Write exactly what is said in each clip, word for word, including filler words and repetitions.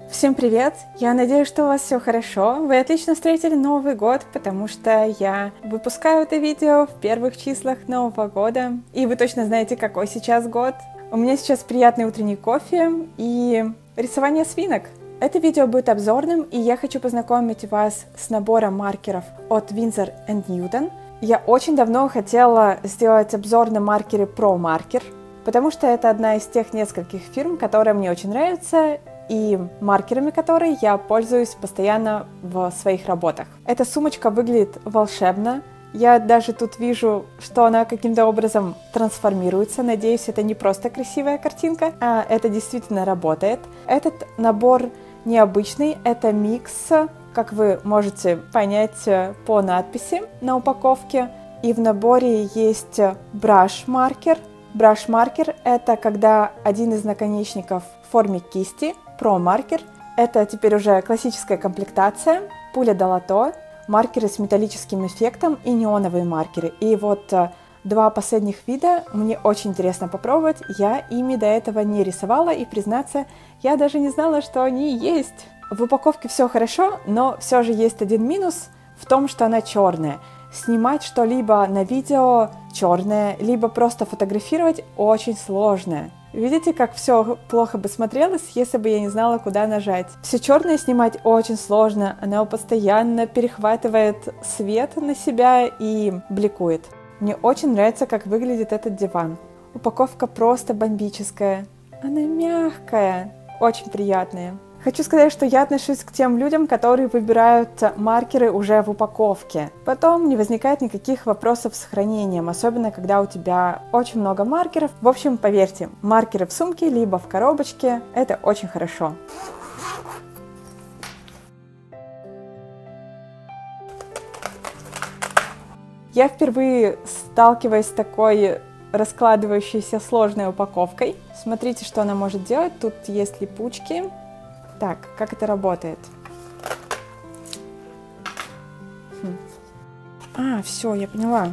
Всем привет! Я надеюсь, что у вас все хорошо. Вы отлично встретили Новый год, потому что я выпускаю это видео в первых числах Нового года. И вы точно знаете, какой сейчас год. У меня сейчас приятный утренний кофе и рисование свинок. Это видео будет обзорным, и я хочу познакомить вас с набором маркеров от Winsor энд Newton. Я очень давно хотела сделать обзор на маркеры ProMarker, потому что это одна из тех нескольких фирм, которые мне очень нравятся, и маркерами которой я пользуюсь постоянно в своих работах. Эта сумочка выглядит волшебно. Я даже тут вижу, что она каким-то образом трансформируется. Надеюсь, это не просто красивая картинка, а это действительно работает. Этот набор необычный, это микс, как вы можете понять по надписи на упаковке. И в наборе есть браш-маркер. Браш-маркер — это когда один из наконечников в форме кисти. ProMarker — это теперь уже классическая комплектация, пуля долото, маркеры с металлическим эффектом и неоновые маркеры. И вот два последних вида мне очень интересно попробовать. Я ими до этого не рисовала, и, признаться, я даже не знала, что они есть. В упаковке все хорошо, но все же есть один минус в том, что она черная. Снимать что-либо на видео черное, либо просто фотографировать очень сложно. Видите, как все плохо бы смотрелось, если бы я не знала, куда нажать. Все черное снимать очень сложно, оно постоянно перехватывает свет на себя и бликует. Мне очень нравится, как выглядит этот диван. Упаковка просто бомбическая. Она мягкая, очень приятная. Хочу сказать, что я отношусь к тем людям, которые выбирают маркеры уже в упаковке. Потом не возникает никаких вопросов с хранением, особенно когда у тебя очень много маркеров. В общем, поверьте, маркеры в сумке либо в коробочке – это очень хорошо. Я впервые сталкиваюсь с такой раскладывающейся сложной упаковкой. Смотрите, что она может делать. Тут есть липучки. Так, как это работает? Хм. А, все, я поняла.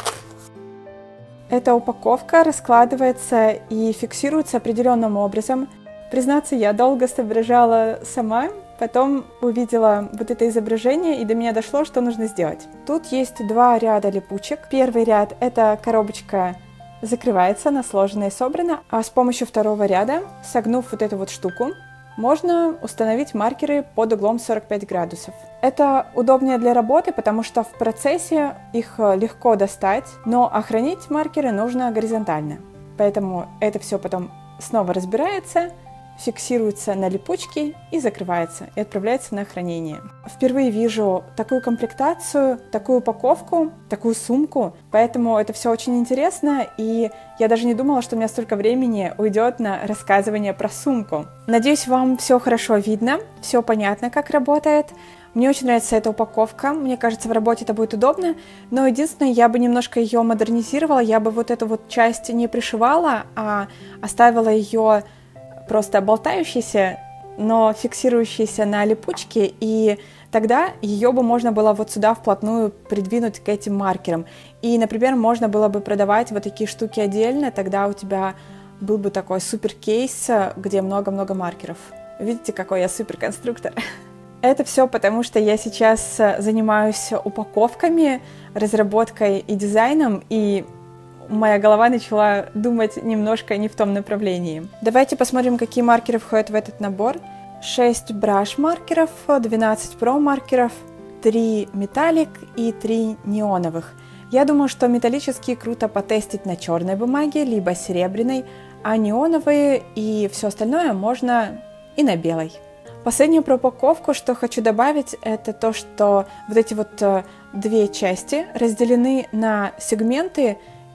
Эта упаковка раскладывается и фиксируется определенным образом. Признаться, я долго соображала сама, потом увидела вот это изображение, и до меня дошло, что нужно сделать. Тут есть два ряда липучек. Первый ряд — это коробочка закрывается, она сложена и собрана, а с помощью второго ряда, согнув вот эту вот штуку, можно установить маркеры под углом сорок пять градусов. Это удобнее для работы, потому что в процессе их легко достать, но хранить маркеры нужно горизонтально. Поэтому это все потом снова разбирается, фиксируется на липучке и закрывается, и отправляется на хранение. Впервые вижу такую комплектацию, такую упаковку, такую сумку, поэтому это все очень интересно, и я даже не думала, что у меня столько времени уйдет на рассказывание про сумку. Надеюсь, вам все хорошо видно, все понятно, как работает. Мне очень нравится эта упаковка, мне кажется, в работе это будет удобно, но единственное, я бы немножко ее модернизировала, я бы вот эту вот часть не пришивала, а оставила ее просто болтающейся, но фиксирующейся на липучке, и тогда ее бы можно было вот сюда вплотную придвинуть к этим маркерам. И, например, можно было бы продавать вот такие штуки отдельно, тогда у тебя был бы такой супер кейс, где много-много маркеров. Видите, какой я суперконструктор? Это все потому, что я сейчас занимаюсь упаковками, разработкой и дизайном, и моя голова начала думать немножко не в том направлении. Давайте посмотрим, какие маркеры входят в этот набор. шесть браш-маркеров, двенадцать ProMarker'ов, три металлик и три неоновых. Я думаю, что металлические круто потестить на черной бумаге, либо серебряной, а неоновые и все остальное можно и на белой. Последнюю про упаковку, что хочу добавить, это то, что вот эти вот две части разделены на сегменты,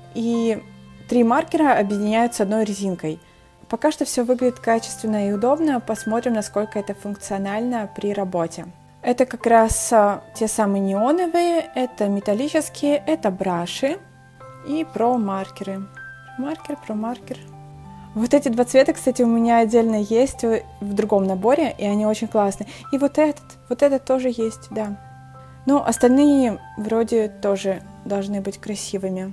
и три маркера объединяются одной резинкой. Пока что все выглядит качественно и удобно, посмотрим, насколько это функционально при работе. Это как раз те самые неоновые, это металлические, это браши и ProMarker'ы. Маркер, ProMarker. Вот эти два цвета, кстати, у меня отдельно есть в другом наборе, и они очень классные. И вот этот, вот этот тоже есть, да. Ну, остальные вроде тоже должны быть красивыми.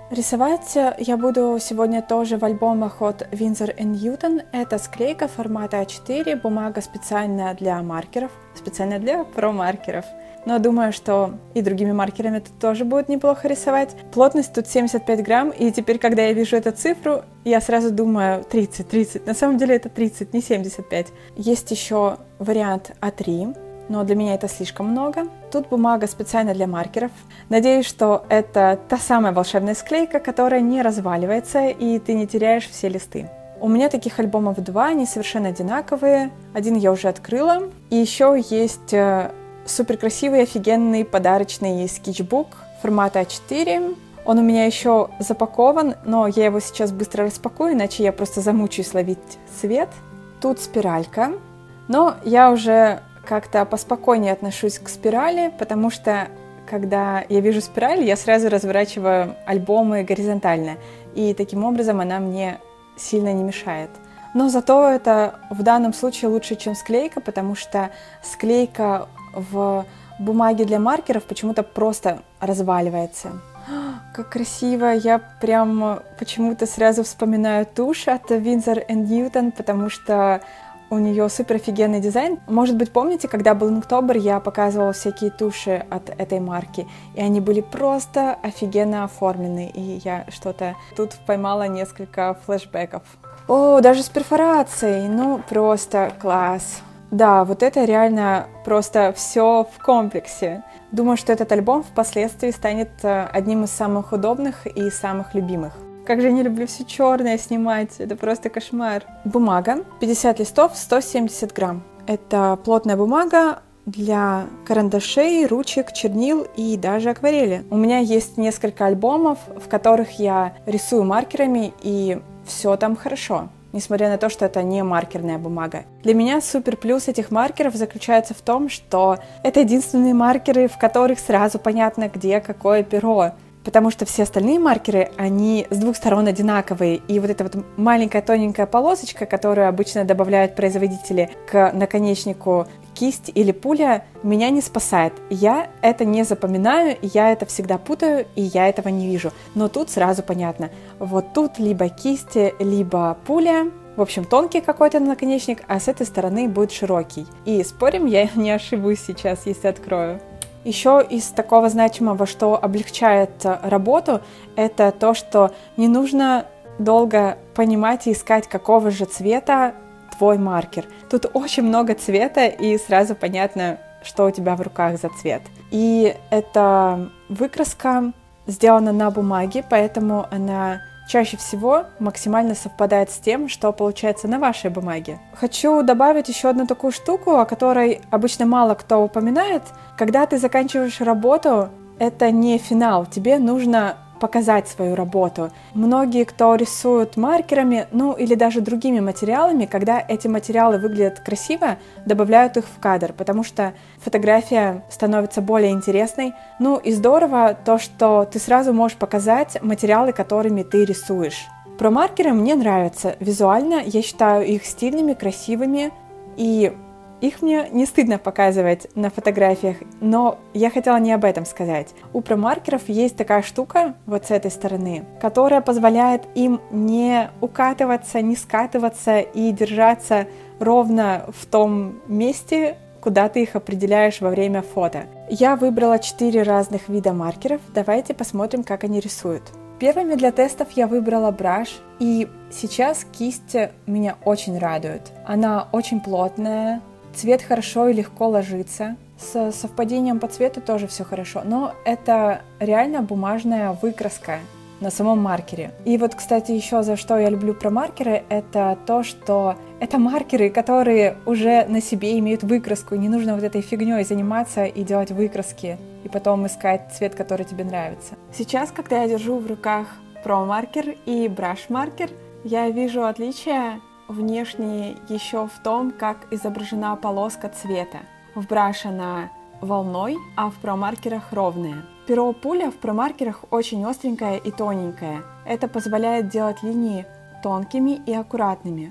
Рисовать я буду сегодня тоже в альбомах от Winsor энд Newton. Это склейка формата а четыре, бумага специальная для маркеров, специально для про-маркеров. Но думаю, что и другими маркерами тут тоже будет неплохо рисовать. Плотность тут семьдесят пять грамм, и теперь, когда я вижу эту цифру, я сразу думаю тридцать, тридцать. На самом деле это тридцать, не семьдесят пять. Есть еще вариант а три, но для меня это слишком много. Тут бумага специально для маркеров. Надеюсь, что это та самая волшебная склейка, которая не разваливается, и ты не теряешь все листы. У меня таких альбомов два, они совершенно одинаковые. Один я уже открыла. И еще есть супер красивый, офигенный подарочный скетчбук формата а четыре. Он у меня еще запакован, но я его сейчас быстро распакую, иначе я просто замучаюсь ловить цвет. Тут спиралька, но я уже как-то поспокойнее отношусь к спирали, потому что когда я вижу спираль, я сразу разворачиваю альбомы горизонтально, и таким образом она мне сильно не мешает. Но зато это в данном случае лучше, чем склейка, потому что склейка в бумаге для маркеров почему-то просто разваливается. Как красиво! Я прям почему-то сразу вспоминаю тушь от Winsor энд Newton, потому что у нее супер офигенный дизайн. Может быть, помните, когда был Inktober, я показывала всякие туши от этой марки, и они были просто офигенно оформлены, и я что-то тут поймала несколько флешбеков. О, даже с перфорацией! Ну, просто класс! Да, вот это реально просто все в комплексе. Думаю, что этот альбом впоследствии станет одним из самых удобных и самых любимых. Как же я не люблю все черное снимать, это просто кошмар. Бумага, пятьдесят листов, сто семьдесят грамм. Это плотная бумага для карандашей, ручек, чернил и даже акварели. У меня есть несколько альбомов, в которых я рисую маркерами, и все там хорошо, несмотря на то, что это не маркерная бумага. Для меня супер плюс этих маркеров заключается в том, что это единственные маркеры, в которых сразу понятно, где какое перо. Потому что все остальные маркеры, они с двух сторон одинаковые. И вот эта вот маленькая тоненькая полосочка, которую обычно добавляют производители к наконечнику кисть или пуля, меня не спасает. Я это не запоминаю, я это всегда путаю, и я этого не вижу. Но тут сразу понятно. Вот тут либо кисть, либо пуля. В общем, тонкий какой-то наконечник, а с этой стороны будет широкий. И спорим, я не ошибусь сейчас, если открою. Еще из такого значимого, что облегчает работу, это то, что не нужно долго понимать и искать, какого же цвета твой маркер. Тут очень много цвета, и сразу понятно, что у тебя в руках за цвет. И эта выкраска сделана на бумаге, поэтому она чаще всего максимально совпадает с тем, что получается на вашей бумаге. Хочу добавить еще одну такую штуку, о которой обычно мало кто упоминает. Когда ты заканчиваешь работу, это не финал, тебе нужно показать свою работу. Многие, кто рисуют маркерами, ну или даже другими материалами, когда эти материалы выглядят красиво, добавляют их в кадр, потому что фотография становится более интересной. Ну и здорово то, что ты сразу можешь показать материалы, которыми ты рисуешь. Про маркеры мне нравятся визуально, я считаю их стильными, красивыми, и их мне не стыдно показывать на фотографиях, но я хотела не об этом сказать. У промаркеров есть такая штука вот с этой стороны, которая позволяет им не укатываться, не скатываться и держаться ровно в том месте, куда ты их определяешь во время фото. Я выбрала четыре разных вида маркеров, давайте посмотрим, как они рисуют. Первыми для тестов я выбрала браш, и сейчас кисть меня очень радует. Она очень плотная, цвет хорошо и легко ложится. С совпадением по цвету тоже все хорошо, но это реально бумажная выкраска на самом маркере. И вот, кстати, еще за что я люблю про маркеры, это то, что это маркеры, которые уже на себе имеют выкраску, и не нужно вот этой фигней заниматься и делать выкраски, и потом искать цвет, который тебе нравится. Сейчас, когда я держу в руках про-маркер и браш-маркер, я вижу отличия внешние еще в том, как изображена полоска цвета. В браш она волной, а в промаркерах ровная. Перо пуля в промаркерах очень остренькое и тоненькое. Это позволяет делать линии тонкими и аккуратными.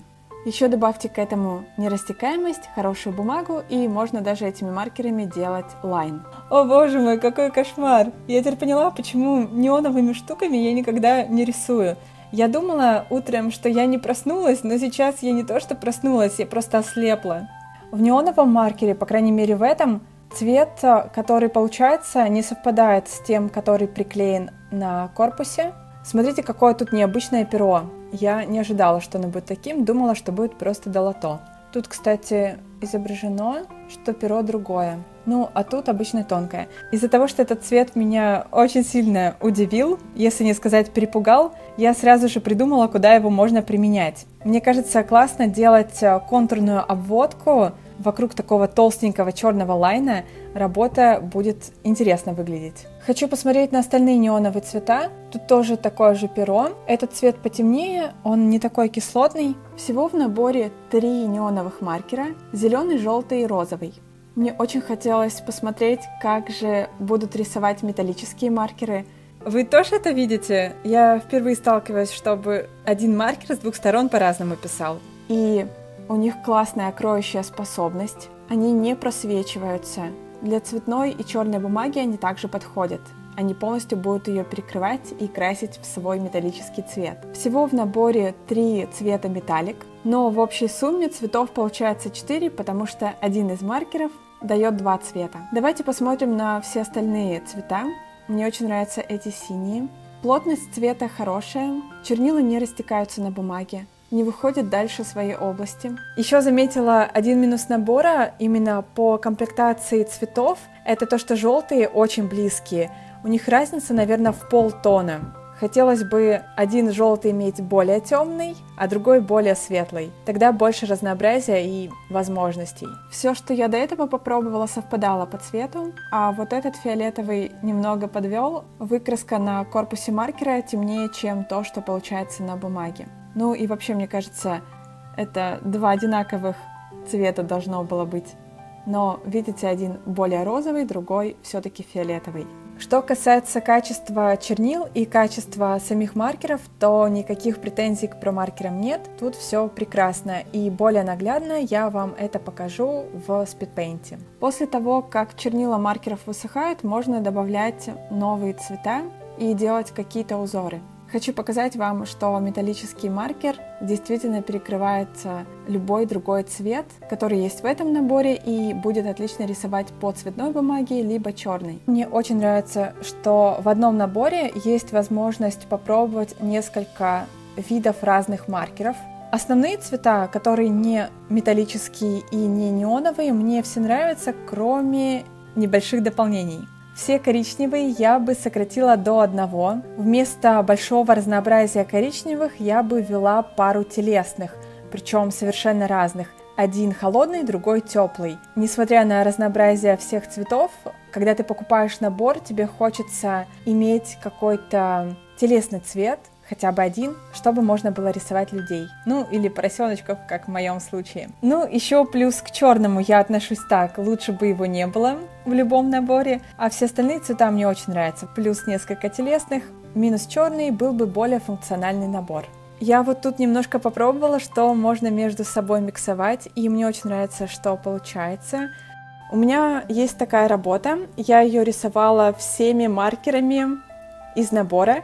Еще добавьте к этому нерастекаемость, хорошую бумагу, и можно даже этими маркерами делать лайн. О боже мой, какой кошмар! Я теперь поняла, почему неоновыми штуками я никогда не рисую. Я думала утром, что я не проснулась, но сейчас я не то что проснулась, я просто ослепла. В неоновом маркере, по крайней мере в этом, цвет, который получается, не совпадает с тем, который приклеен на корпусе. Смотрите, какое тут необычное перо. Я не ожидала, что оно будет таким, думала, что будет просто долото. Тут, кстати, изображено, что перо другое. Ну, а тут обычно тонкое. Из-за того, что этот цвет меня очень сильно удивил, если не сказать перепугал, я сразу же придумала, куда его можно применять. Мне кажется, классно делать контурную обводку вокруг такого толстенького черного лайна. Работа будет интересно выглядеть. Хочу посмотреть на остальные неоновые цвета. Тут тоже такое же перо. Этот цвет потемнее, он не такой кислотный. Всего в наборе три неоновых маркера: зеленый, желтый и розовый. Мне очень хотелось посмотреть, как же будут рисовать металлические маркеры. Вы тоже это видите? Я впервые сталкиваюсь, чтобы один маркер с двух сторон по-разному писал. И у них классная кроющая способность. Они не просвечиваются. Для цветной и черной бумаги они также подходят. Они полностью будут ее перекрывать и красить в свой металлический цвет. Всего в наборе три цвета металлик, но в общей сумме цветов получается четыре, потому что один из маркеров дает два цвета. Давайте посмотрим на все остальные цвета. Мне очень нравятся эти синие. Плотность цвета хорошая, чернила не растекаются на бумаге, не выходят дальше своей области. Еще заметила один минус набора именно по комплектации цветов. Это то, что желтые очень близкие. У них разница, наверное, в полтона. Хотелось бы один желтый иметь более темный, а другой более светлый. Тогда больше разнообразия и возможностей. Все, что я до этого попробовала, совпадало по цвету, а вот этот фиолетовый немного подвел. Выкраска на корпусе маркера темнее, чем то, что получается на бумаге. Ну и вообще, мне кажется, это два одинаковых цвета должно было быть. Но, видите, один более розовый, другой все-таки фиолетовый. Что касается качества чернил и качества самих маркеров, то никаких претензий к промаркерам нет. Тут все прекрасно, и более наглядно я вам это покажу в SpeedPaint. После того, как чернила маркеров высыхают, можно добавлять новые цвета и делать какие-то узоры. Хочу показать вам, что металлический маркер действительно перекрывает любой другой цвет, который есть в этом наборе, и будет отлично рисовать по цветной бумаге, либо черной. Мне очень нравится, что в одном наборе есть возможность попробовать несколько видов разных маркеров. Основные цвета, которые не металлические и не неоновые, мне все нравятся, кроме небольших дополнений. Все коричневые я бы сократила до одного. Вместо большого разнообразия коричневых я бы ввела пару телесных, причем совершенно разных. Один холодный, другой теплый. Несмотря на разнообразие всех цветов, когда ты покупаешь набор, тебе хочется иметь какой-то телесный цвет, хотя бы один, чтобы можно было рисовать людей. Ну, или поросеночков, как в моем случае. Ну, еще плюс к черному я отношусь так, лучше бы его не было в любом наборе, а все остальные цвета мне очень нравятся. Плюс несколько телесных, минус черный, был бы более функциональный набор. Я вот тут немножко попробовала, что можно между собой миксовать, и мне очень нравится, что получается. У меня есть такая работа, я ее рисовала всеми маркерами из набора,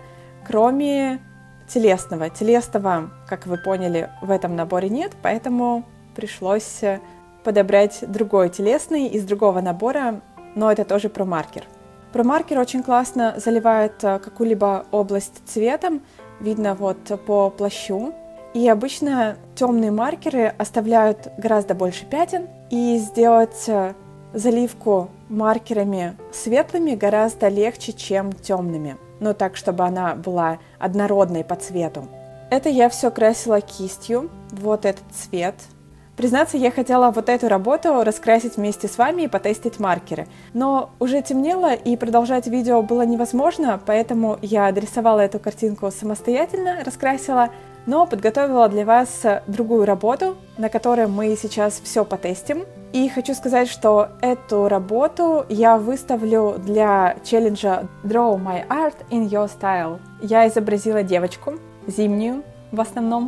кроме телесного. Телесного, как вы поняли, в этом наборе нет, поэтому пришлось подобрать другой телесный из другого набора, но это тоже промаркер. Промаркер очень классно заливает какую-либо область цветом, видно вот по плащу. И обычно темные маркеры оставляют гораздо больше пятен, и сделать заливку маркерами светлыми гораздо легче, чем темными. Но так, чтобы она была однородной по цвету. Это я все красила кистью, вот этот цвет. Признаться, я хотела вот эту работу раскрасить вместе с вами и потестить маркеры. Но уже темнело, и продолжать видео было невозможно, поэтому я дорисовала эту картинку самостоятельно, раскрасила, но подготовила для вас другую работу, на которой мы сейчас все потестим. И хочу сказать, что эту работу я выставлю для челленджа Draw My Art in Your Style. Я изобразила девочку, зимнюю в основном.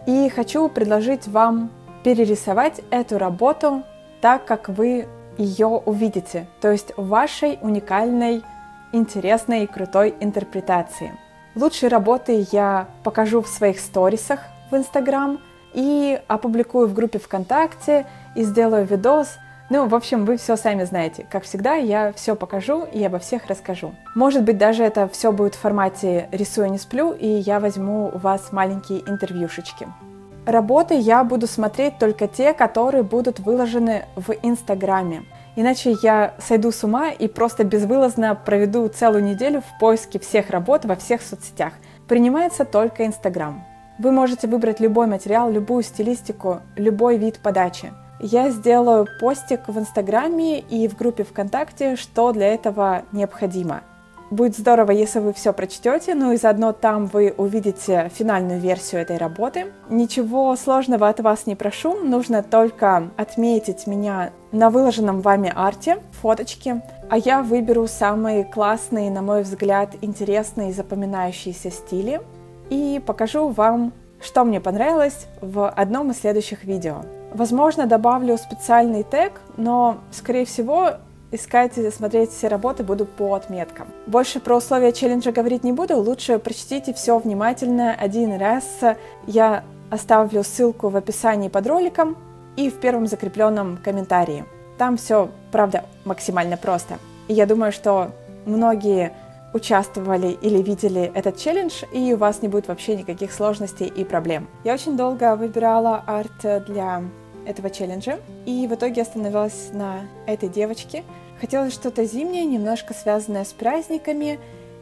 И хочу предложить вам перерисовать эту работу так, как вы ее увидите, то есть в вашей уникальной, интересной и крутой интерпретации. Лучшие работы я покажу в своих сторисах в Инстаграм и опубликую в группе ВКонтакте и сделаю видос. Ну, в общем, вы все сами знаете. Как всегда, я все покажу и обо всех расскажу. Может быть, даже это все будет в формате «рисую, не сплю», и я возьму у вас маленькие интервьюшечки. Работы я буду смотреть только те, которые будут выложены в Инстаграме. Иначе я сойду с ума и просто безвылазно проведу целую неделю в поиске всех работ во всех соцсетях. Принимается только Инстаграм. Вы можете выбрать любой материал, любую стилистику, любой вид подачи. Я сделаю постик в Инстаграме и в группе ВКонтакте, что для этого необходимо. Будет здорово, если вы все прочтете, ну и заодно там вы увидите финальную версию этой работы. Ничего сложного от вас не прошу, нужно только отметить меня на выложенном вами арте, фоточки, а я выберу самые классные, на мой взгляд, интересные и запоминающиеся стили и покажу вам, что мне понравилось в одном из следующих видео. Возможно, добавлю специальный тег, но, скорее всего, искать и смотреть все работы буду по отметкам. Больше про условия челленджа говорить не буду, лучше прочтите все внимательно один раз. Я оставлю ссылку в описании под роликом и в первом закрепленном комментарии. Там все, правда, максимально просто. И я думаю, что многие участвовали или видели этот челлендж, и у вас не будет вообще никаких сложностей и проблем. Я очень долго выбирала арт для этого челленджа, и в итоге остановилась на этой девочке. Хотелось что-то зимнее, немножко связанное с праздниками,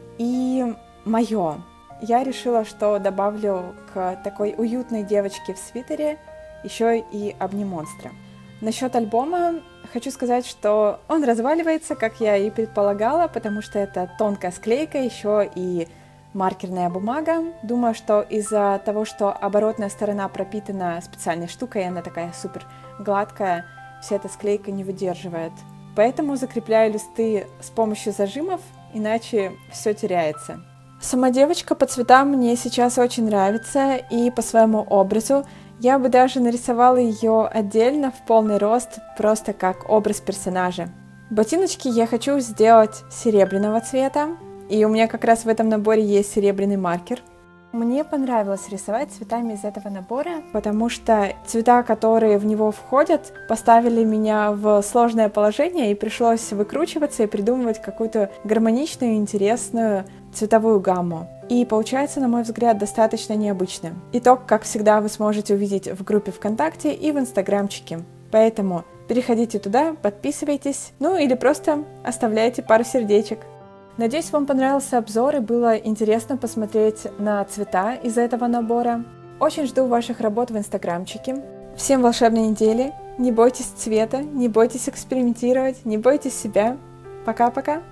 и мое. Я решила, что добавлю к такой уютной девочке в свитере еще и обнимонстра. Насчет альбома хочу сказать, что он разваливается, как я и предполагала, потому что это тонкая склейка, еще и маркерная бумага. Думаю, что из-за того, что оборотная сторона пропитана специальной штукой, она такая супер гладкая, вся эта склейка не выдерживает. Поэтому закрепляю листы с помощью зажимов, иначе все теряется. Сама девочка по цветам мне сейчас очень нравится, и по своему образу я бы даже нарисовала ее отдельно в полный рост, просто как образ персонажа. Ботиночки я хочу сделать серебряного цвета. И у меня как раз в этом наборе есть серебряный маркер. Мне понравилось рисовать цветами из этого набора, потому что цвета, которые в него входят, поставили меня в сложное положение, и пришлось выкручиваться и придумывать какую-то гармоничную, интересную цветовую гамму. И получается, на мой взгляд, достаточно необычным. Итог, как всегда, вы сможете увидеть в группе ВКонтакте и в Инстаграмчике. Поэтому переходите туда, подписывайтесь, ну или просто оставляйте пару сердечек. Надеюсь, вам понравился обзор и было интересно посмотреть на цвета из этого набора. Очень жду ваших работ в Инстаграмчике. Всем волшебной недели, не бойтесь цвета, не бойтесь экспериментировать, не бойтесь себя. Пока-пока!